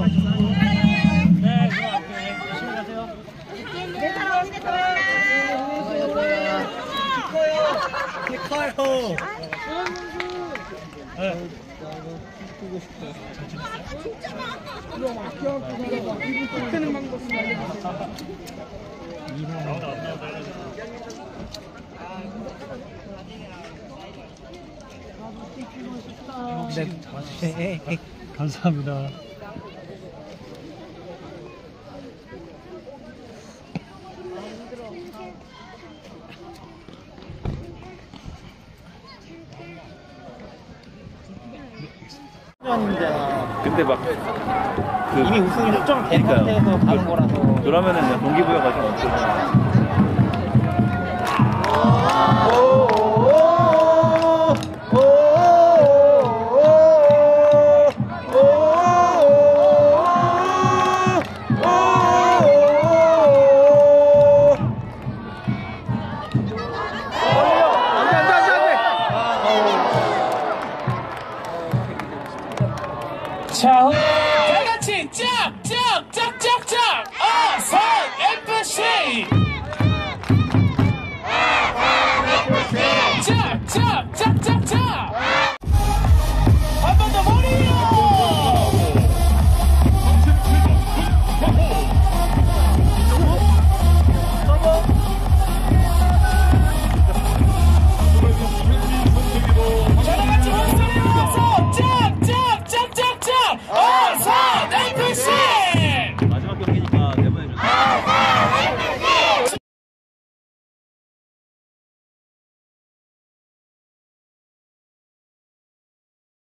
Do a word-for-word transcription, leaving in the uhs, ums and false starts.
네, 조심히 가세요. 내 사랑 언니네 더 만나. 키 커요. 네. 보고 싶어. 진짜 많아. 이거 막혀. 이거 크는 방법 좀 알려주세요. 네, 네, 감사합니다. 근데 막 그 이미 우승이 확정된 상태에서 가는 거라서 그러면은 그냥 동기부여가 좀 없어져. 자, 다 같이 짝짝짝짝짝 아산에프씨 짝짝짝짝짝 한 번 더 머리요. 자, 다 같이 목소리 모아서 짝짝짝짝짝 아산에프씨 마지막 경기니까 내보내줘.